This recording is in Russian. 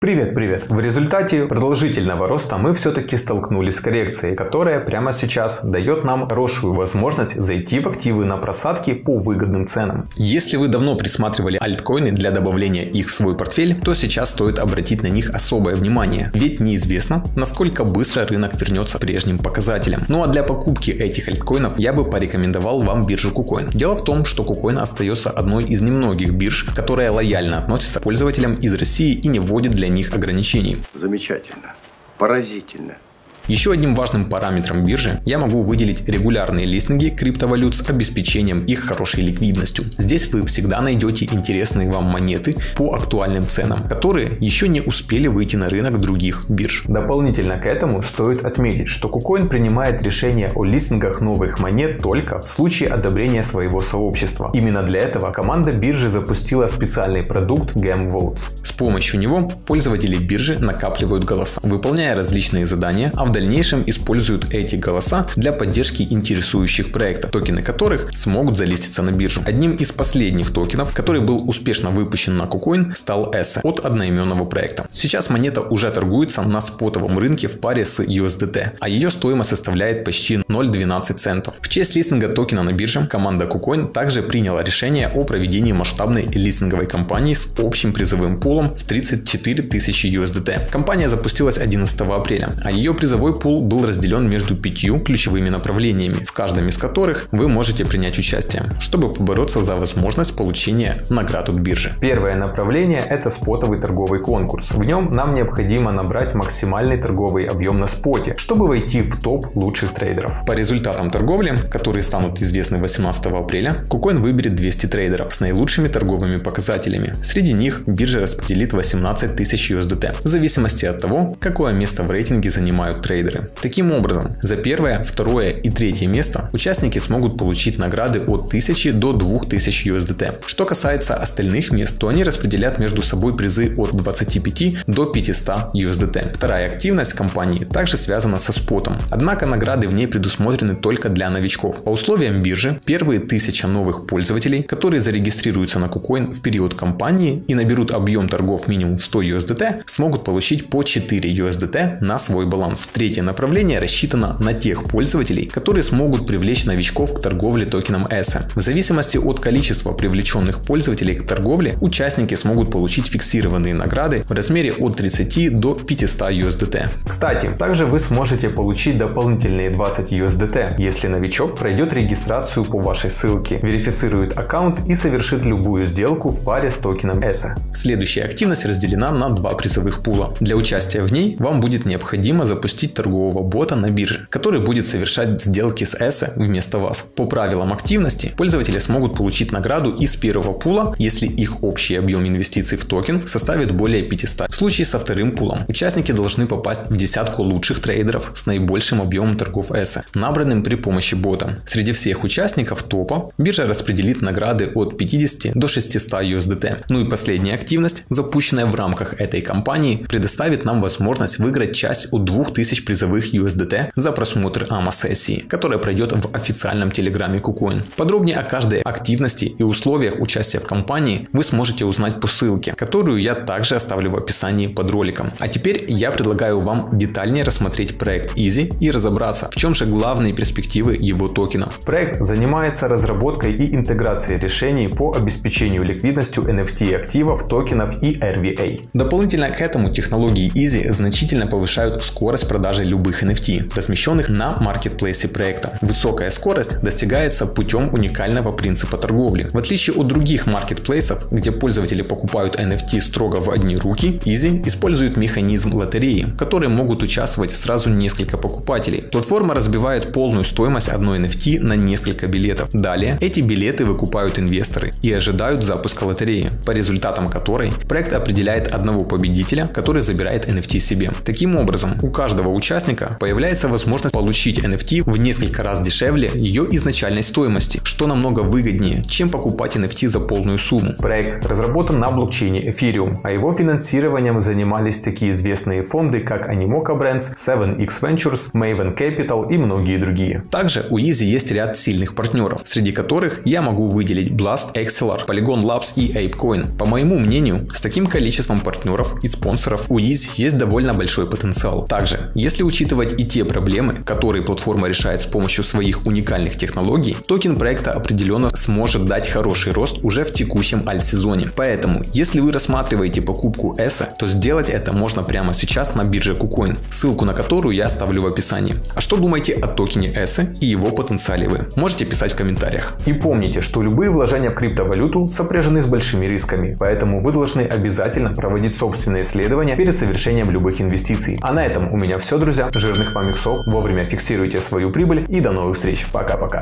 Привет! В результате продолжительного роста мы все-таки столкнулись с коррекцией, которая прямо сейчас дает нам хорошую возможность зайти в активы на просадки по выгодным ценам. Если вы давно присматривали альткоины для добавления их в свой портфель, то сейчас стоит обратить на них особое внимание, ведь неизвестно, насколько быстро рынок вернется к прежним показателям. Ну а для покупки этих альткоинов я бы порекомендовал вам биржу KuCoin. Дело в том, что KuCoin остается одной из немногих бирж, которая лояльно относится к пользователям из России и не вводит для них ограничений. Замечательно. Поразительно. Еще одним важным параметром биржи я могу выделить регулярные листинги криптовалют с обеспечением их хорошей ликвидностью. Здесь вы всегда найдете интересные вам монеты по актуальным ценам, которые еще не успели выйти на рынок других бирж. Дополнительно к этому стоит отметить, что KuCoin принимает решение о листингах новых монет только в случае одобрения своего сообщества. Именно для этого команда биржи запустила специальный продукт GemVotes. С помощью него пользователи биржи накапливают голоса, выполняя различные задания, а в дальнейшем используют эти голоса для поддержки интересующих проектов, токены которых смогут залиститься на биржу. Одним из последних токенов, который был успешно выпущен на KuCoin, стал ESE от одноименного проекта. Сейчас монета уже торгуется на спотовом рынке в паре с USDT, а ее стоимость составляет почти 0,12 центов. В честь листинга токена на бирже команда KuCoin также приняла решение о проведении масштабной листинговой кампании с общим призовым пулом в 34 тысячи USDT. Кампания запустилась 11 апреля, а ее призовой пул был разделен между 5 ключевыми направлениями, в каждом из которых вы можете принять участие, чтобы побороться за возможность получения наград от биржи. Первое направление – это спотовый торговый конкурс. В нем нам необходимо набрать максимальный торговый объем на споте, чтобы войти в топ лучших трейдеров. По результатам торговли, которые станут известны 18 апреля, KuCoin выберет 200 трейдеров с наилучшими торговыми показателями. Среди них биржа распределит 18 тысяч USDT, в зависимости от того, какое место в рейтинге занимают трейдеры. Таким образом, за первое, второе и третье место участники смогут получить награды от 1000 до 2000 USDT. Что касается остальных мест, то они распределят между собой призы от 25 до 500 USDT. Вторая активность компании также связана со спотом, однако награды в ней предусмотрены только для новичков. По условиям биржи, первые 1000 новых пользователей, которые зарегистрируются на KuCoin в период кампании и наберут объем торгов минимум 100 USDT, смогут получить по 4 USDT на свой баланс. Третье направление рассчитано на тех пользователей, которые смогут привлечь новичков к торговле токеном ESE. В зависимости от количества привлеченных пользователей к торговле, участники смогут получить фиксированные награды в размере от 30 до 500 USDT. Кстати, также вы сможете получить дополнительные 20 USDT, если новичок пройдет регистрацию по вашей ссылке, верифицирует аккаунт и совершит любую сделку в паре с токеном ESE. Следующая активность разделена на два призовых пула. Для участия в ней вам будет необходимо запустить торгового бота на бирже, который будет совершать сделки с ESE вместо вас. По правилам активности пользователи смогут получить награду из первого пула, если их общий объем инвестиций в токен составит более 500. В случае со вторым пулом участники должны попасть в десятку лучших трейдеров с наибольшим объемом торгов ESE, набранным при помощи бота. Среди всех участников топа биржа распределит награды от 50 до 600 USDT. Ну и последняя активность, запущенная в рамках этой кампании, предоставит нам возможность выиграть часть от 2000 призовых USDT за просмотр АМА-сессии, которая пройдет в официальном телеграме KuCoin. Подробнее о каждой активности и условиях участия в кампании вы сможете узнать по ссылке, которую я также оставлю в описании под роликом. А теперь я предлагаю вам детальнее рассмотреть проект EASY и разобраться, в чем же главные перспективы его токена. Проект занимается разработкой и интеграцией решений по обеспечению ликвидностью NFT активов, токенов и RVA. Дополнительно к этому технологии EASY значительно повышают скорость продажи любых NFT, размещенных на маркетплейсе проекта. Высокая скорость достигается путем уникального принципа торговли. В отличие от других маркетплейсов, где пользователи покупают NFT строго в одни руки, EASY использует механизм лотереи, в которой могут участвовать сразу несколько покупателей. Платформа разбивает полную стоимость одной NFT на несколько билетов. Далее эти билеты выкупают инвесторы и ожидают запуска лотереи, по результатам которой проект определяет одного победителя, который забирает NFT себе. Таким образом, у каждого участника появляется возможность получить NFT в несколько раз дешевле ее изначальной стоимости, что намного выгоднее, чем покупать NFT за полную сумму. Проект разработан на блокчейне Ethereum, а его финансирование инвестированием занимались такие известные фонды, как Animoca Brands, 7X Ventures, Maven Capital и многие другие. Также у Easy есть ряд сильных партнеров, среди которых я могу выделить Blast Excelar, Polygon Labs и ApeCoin. По моему мнению, с таким количеством партнеров и спонсоров у Easy есть довольно большой потенциал. Также, если учитывать и те проблемы, которые платформа решает с помощью своих уникальных технологий, токен проекта определенно сможет дать хороший рост уже в текущем альт-сезоне. Поэтому, если вы рассматриваете покупку ESA, то сделать это можно прямо сейчас на бирже KuCoin, ссылку на которую я оставлю в описании. А что думаете о токене ESA и его потенциале вы? Можете писать в комментариях. И помните, что любые вложения в криптовалюту сопряжены с большими рисками, поэтому вы должны обязательно проводить собственные исследования перед совершением любых инвестиций. А на этом у меня все, друзья. Жирных вам иксов, вовремя фиксируйте свою прибыль и до новых встреч. Пока-пока.